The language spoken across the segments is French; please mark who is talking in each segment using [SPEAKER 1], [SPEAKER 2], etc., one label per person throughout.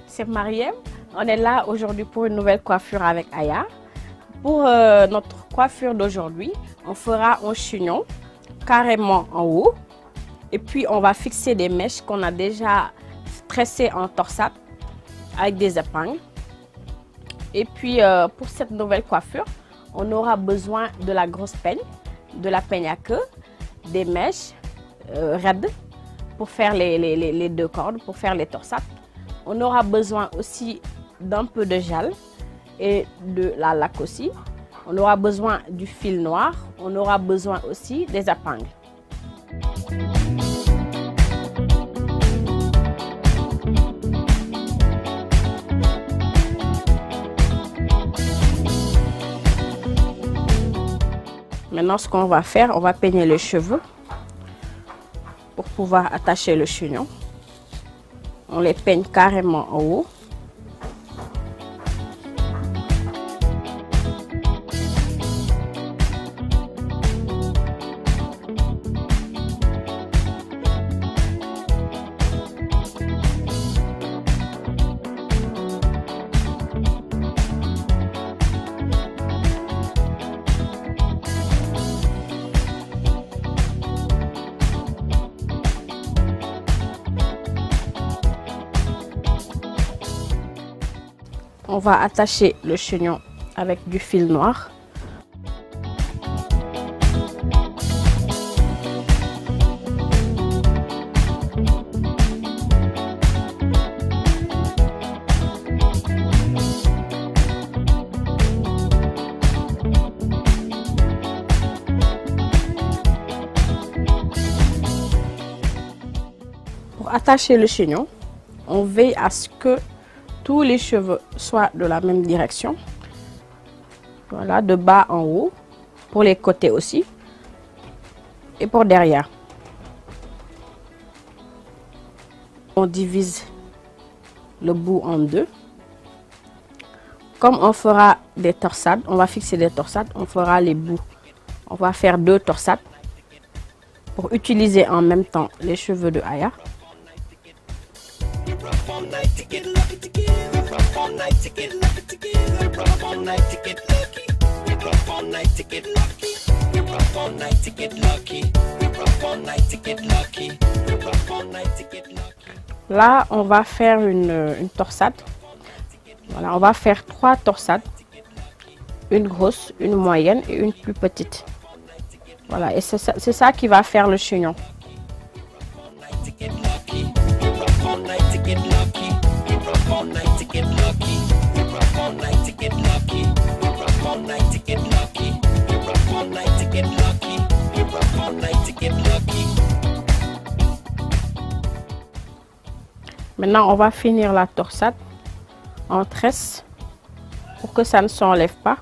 [SPEAKER 1] c'est Mariem. On est là aujourd'hui pour une nouvelle coiffure avec Aya. Pour notre coiffure d'aujourd'hui, on fera un chignon carrément en haut. Et puis on va fixer des mèches qu'on a déjà tressées en torsade avec des épingles. Et puis pour cette nouvelle coiffure, on aura besoin de la grosse peigne, de la peigne à queue, des mèches raides pour faire les deux cordes, pour faire les torsades. On aura besoin aussi d'un peu de gel et de la laque aussi. On aura besoin du fil noir. On aura besoin aussi des épingles. Maintenant, ce qu'on va faire, on va peigner les cheveux pour pouvoir attacher le chignon. On les peigne carrément en haut. On va attacher le chignon avec du fil noir. Pour attacher le chignon, on veille à ce que tous les cheveux soient de la même direction. Voilà, de bas en haut, pour les côtés aussi, et pour derrière. On divise le bout en deux. Comme on fera des torsades, on va fixer des torsades, on fera les bouts. On va faire deux torsades pour utiliser en même temps les cheveux de Aya. Là, on va faire une torsade. Voilà, on va faire 3 torsades. Une grosse, une moyenne et une plus petite. Voilà, et c'est ça qui va faire le chignon. Maintenant, on va finir la torsade en tresse pour que ça ne s'enlève pas.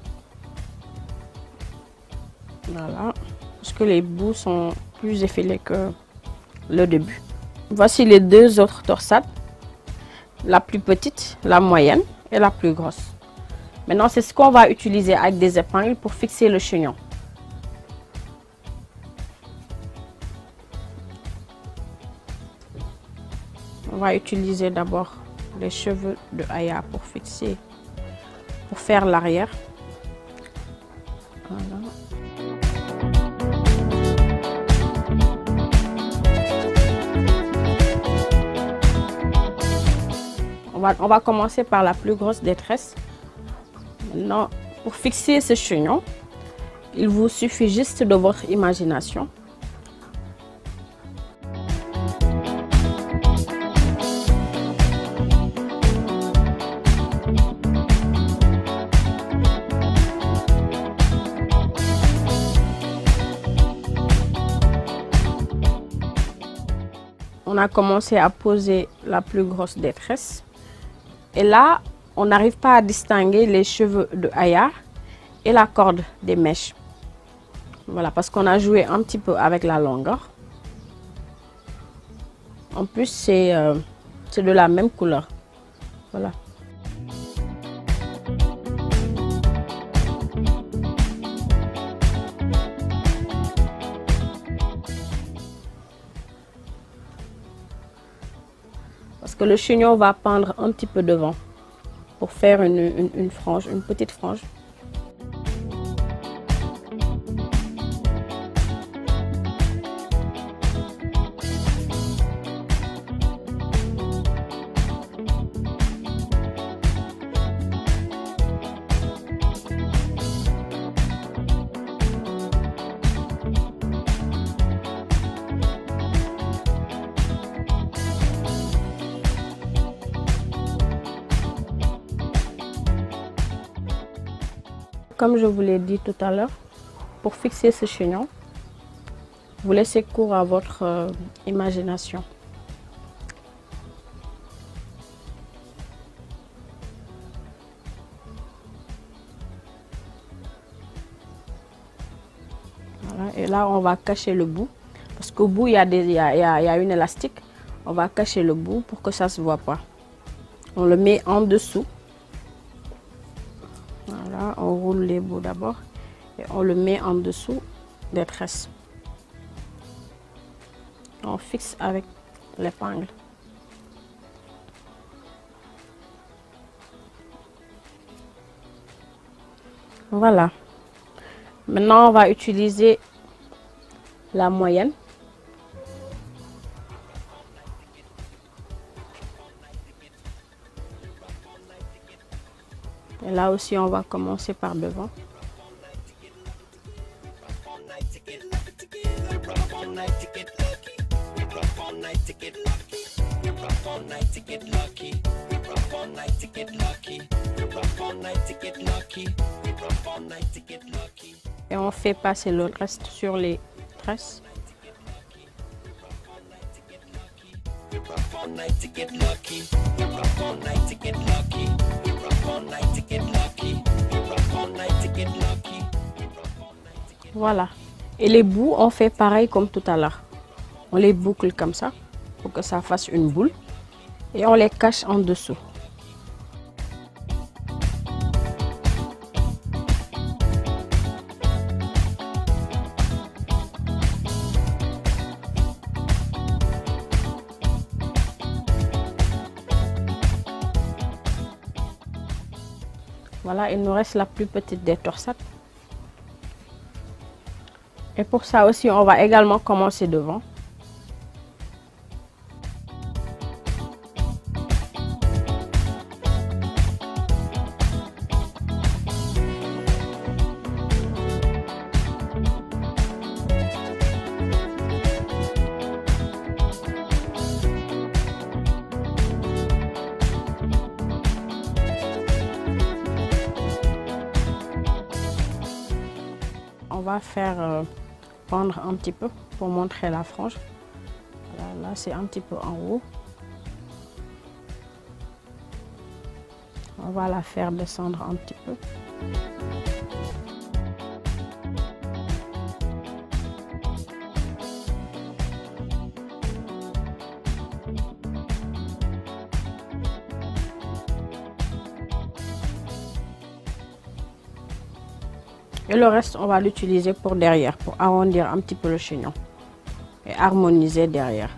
[SPEAKER 1] Voilà, parce que les bouts sont plus effilés que le début. Voici les deux autres torsades, la plus petite, la moyenne et la plus grosse. Maintenant, c'est ce qu'on va utiliser avec des épingles pour fixer le chignon. On va utiliser d'abord les cheveux de Aya pour fixer, pour faire l'arrière. Voilà. On va commencer par la plus grosse des tresses. Maintenant, pour fixer ce chignon, il vous suffit juste de votre imagination. On a commencé à poser la plus grosse des tresses. Et là, on n'arrive pas à distinguer les cheveux de Aya et la corde des mèches. Voilà, parce qu'on a joué un petit peu avec la longueur. En plus, c'est de la même couleur. Voilà. que le chignon va pendre un petit peu devant pour faire une frange, une petite frange. Comme je vous l'ai dit tout à l'heure, pour fixer ce chignon, vous laissez cours à votre imagination. Voilà, et là, on va cacher le bout. Parce qu'au bout, il y a une élastique. On va cacher le bout pour que ça ne se voit pas. On le met en dessous. Voilà, on roule les bouts d'abord et on le met en dessous des tresses. On fixe avec l'épingle. Voilà. Maintenant, on va utiliser la moyenne. Et là aussi, on va commencer par devant. Et on fait passer le reste sur les tresses. Voilà. Et les bouts, on fait pareil comme tout à l'heure. On les boucle comme ça pour que ça fasse une boule. Et on les cache en dessous. Voilà, il nous reste la plus petite des torsades. Et pour ça aussi, on va également commencer devant. On va faire pendre un petit peu pour montrer la frange. Voilà, là c'est un petit peu en haut. On va la faire descendre un petit peu. Et le reste, on va l'utiliser pour derrière, pour arrondir un petit peu le chignon et harmoniser derrière.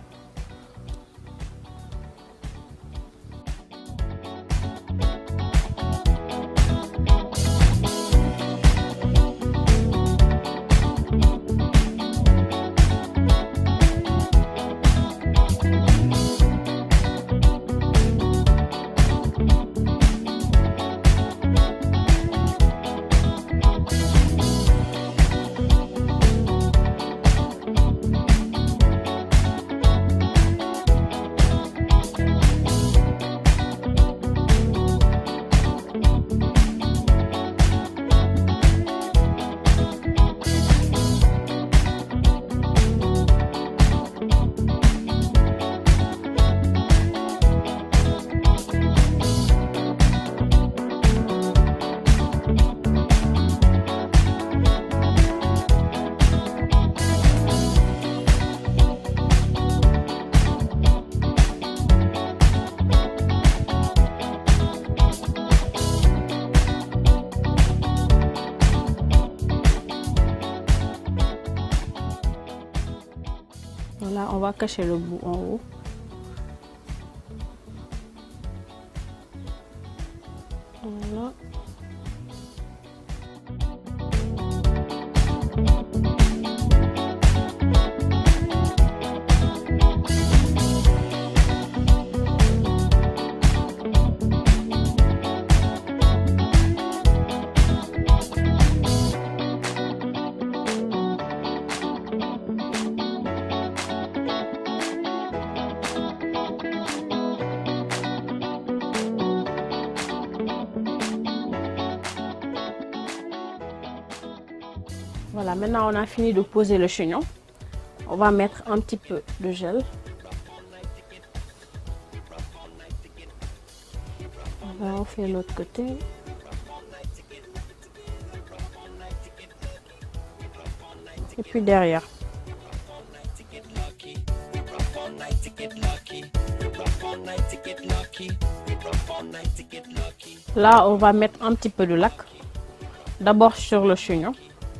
[SPEAKER 1] Voilà, on va cacher le bout en haut. Voilà. Voilà, maintenant on a fini de poser le chignon. On va mettre un petit peu de gel. Voilà, on fait l'autre côté. Et puis derrière. Là, on va mettre un petit peu de lac. D'abord sur le chignon.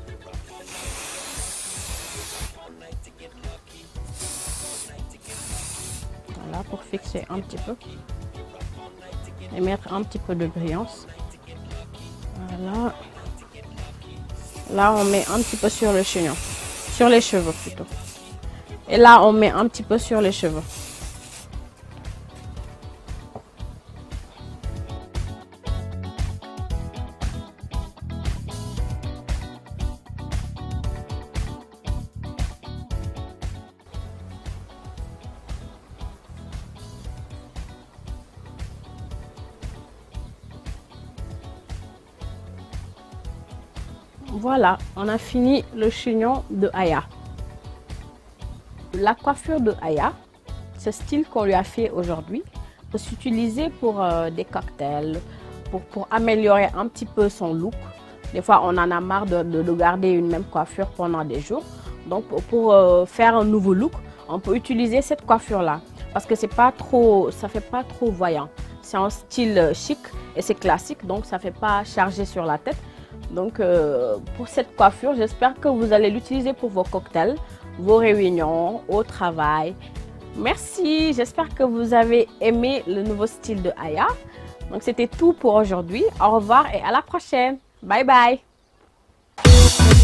[SPEAKER 1] Voilà, pour fixer un petit peu. Et mettre un petit peu de brillance. Voilà. Là, on met un petit peu sur le chignon. Sur les cheveux plutôt. Et là, on met un petit peu sur les cheveux. Voilà, on a fini le chignon de Aya. La coiffure de Aya, ce style qu'on lui a fait aujourd'hui, peut s'utiliser pour des cocktails, pour améliorer un petit peu son look. Des fois, on en a marre de garder une même coiffure pendant des jours. Donc, pour faire un nouveau look, on peut utiliser cette coiffure-là. Parce que c'est pas trop, ça fait pas trop voyant. C'est un style chic et c'est classique, donc ça fait pas chargé sur la tête. Donc, pour cette coiffure, j'espère que vous allez l'utiliser pour vos cocktails, vos réunions, au travail. Merci, j'espère que vous avez aimé le nouveau style de Aya. Donc, c'était tout pour aujourd'hui. Au revoir et à la prochaine. Bye bye.